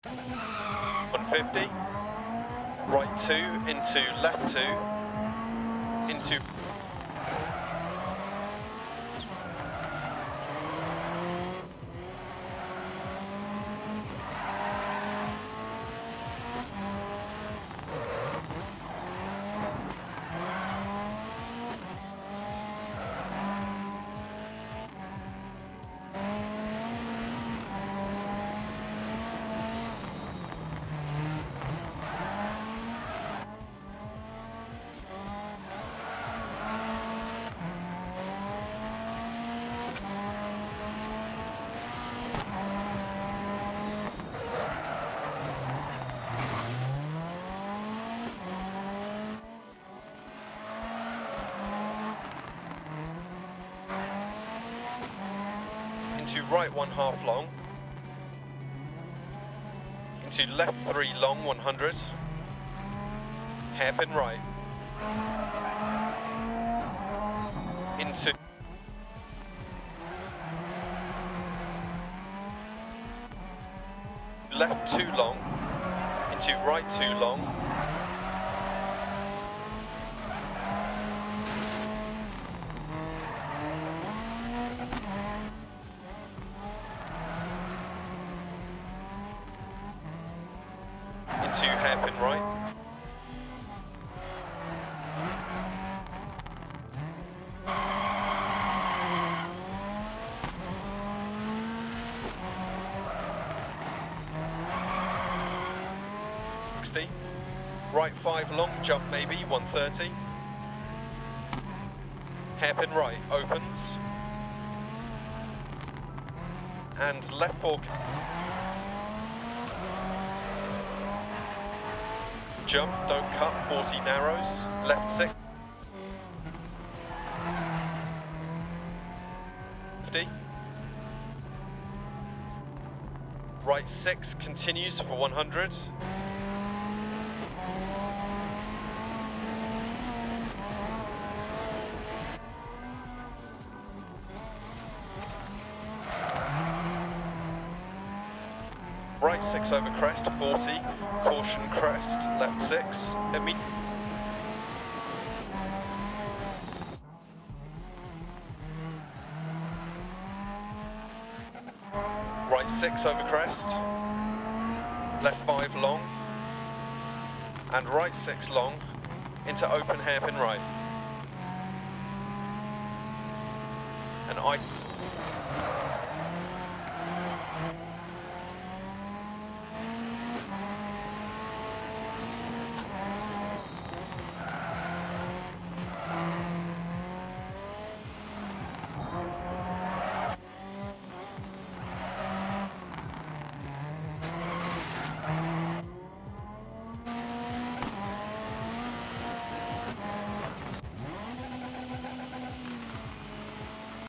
150, right 2 into left 2, into right 1/2 long, into left 3 long 100, hairpin right, into left 2 long, into right 2 long, into hairpin right, right 5 long, jump maybe, 130, hairpin right, opens, and left 4, jump, don't cut, 40 narrows, left 6, 50, right 6 continues for 100, right 6 over crest, 40, caution crest, left 6, right 6 over crest, left 5 long, and right 6 long, into open hairpin right, and I